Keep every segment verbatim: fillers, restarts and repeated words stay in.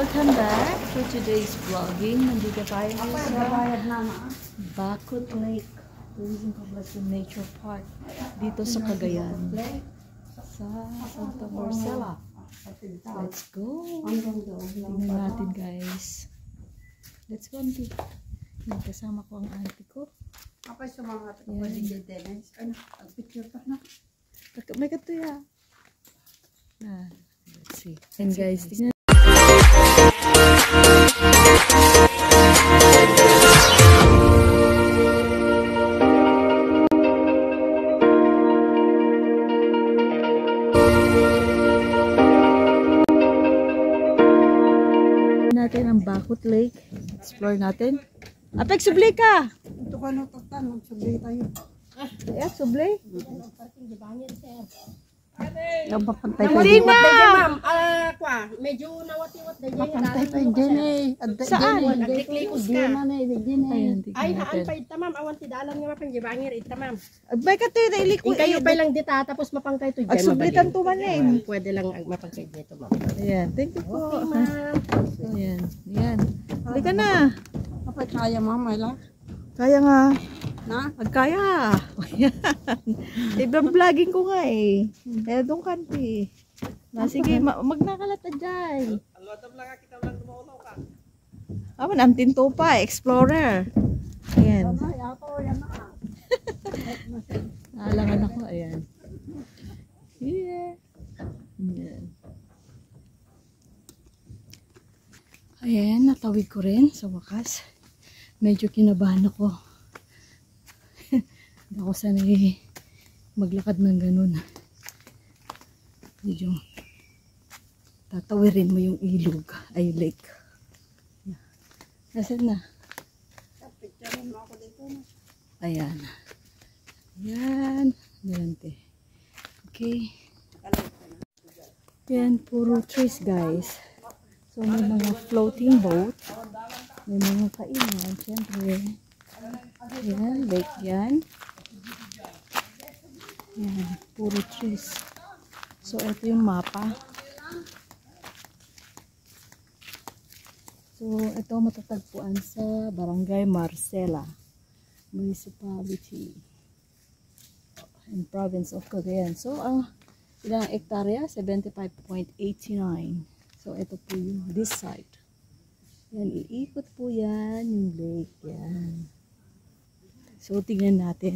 welcome back to today's vlogging. Nandito tayo sa Bakut Lake Tourism Poblacion Nature Park dito sa Cagayan sa Santa Marcela. Let's go! Tingnan natin guys. Let's go auntie. Kasama ko ang auntie ko. Apa sa mga pwedeng ano, picture pa na. May katuya. Ah, let's see. And guys, tingnan natin ang Bakut Lake. Explore natin. Apek, sublay ka! Ito ka nung tatanong, sublay tayo. Ayan, sublay. Yung papantay pa Hindi dyan. Ma'am, ah, kwa, medyo nawati-wat na dyan. Papantay pa dyan eh. Saan? Nagliklikos ka. Diyan na eh, diyan eh. Ayan, tingnan Ay, haan natin. pa ita, ma'am. Awan ti dalan nga mapang jibangir ita, ma'am. May katuya na iliko. Kung kayo pa lang dita, tapos mapangkay to dyan. At sublitan mabalin. to man eh. Ah, Pwede lang ang mapangkay dito, ma'am. Ayan, thank you po. Okay, ma'am. Ayan, ayan. Halika na. Kapag kaya mama, lang. Kaya nga. Na? Pagkaya. Ayan. I-vlogging ko nga eh. Eh, doon kanti. Na, sige, ma magnakalat na dyan. Ah, manamtin to pa. Explorer. Ayan. Ay, ako, yan na. Naalangan ako. Ayan. Yeah. Ayan. Ayan, natawid ko rin sa wakas. Medyo kinabahan ako. Hindi ako sanay maglakad ng ganun. Medyo tatawirin mo yung ilog. Ay, lake. Nasaan na? Picture mo ako dito na. Ayan. Ayan. Delante. Okay. Ayan, puro trees guys. So, may mga floating boat. May mga kainan, syempre. Ayan, lake yan. Ayan, puro trees. So, ito yung mapa. So, ito matatagpuan sa Barangay Marcela Municipality in Province of Cagayan. So, ang ilang hektarya? seventy-five point eight nine. So, ito po yung this side. Yan, iikot po yan yung lake. Yan. So, tingnan natin.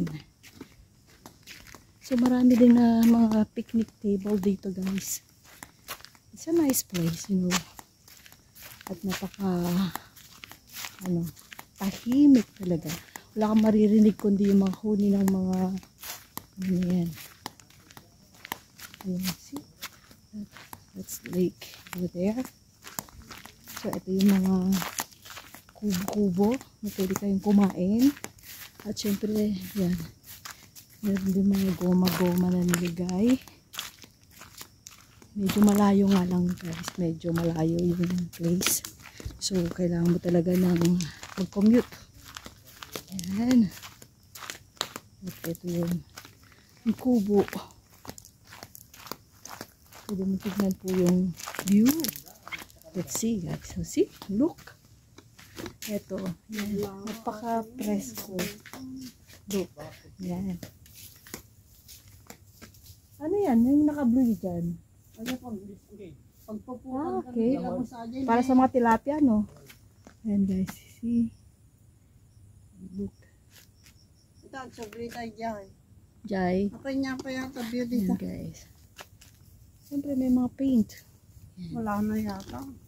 So, marami din na mga picnic table dito, guys. It's a nice place, you know. At napaka, ano, tahimik talaga. Wala kang maririnig kundi yung mga huni ng mga, ano yan. Ayan, see? That's the lake over there. So, ito yung mga kubo-kubo na pwede kayong kumain. At syempre, yan. Meron din mga goma-goma na niligay. Medyo malayo nga lang guys. Medyo malayo yung place. So, kailangan mo talaga ng mag-commute. Yan. At ito yung, yung kubo. Pwede mo tignan po yung view. Let's see guys. So, see? Look. Ito. Yan. Napaka-presko. Look. Yan. Ano yan? Yung naka-blue dyan. Ano pag pagpupukan Ah, ka okay. nila mo sa dyan. Para sa mga tilapia, no? Ayan guys. See? Look. Ito, sublay tayo dyan. Jai. Ako niya pa yata view Ayan dito. guys. Siyempre may mga paint. Wala na yata.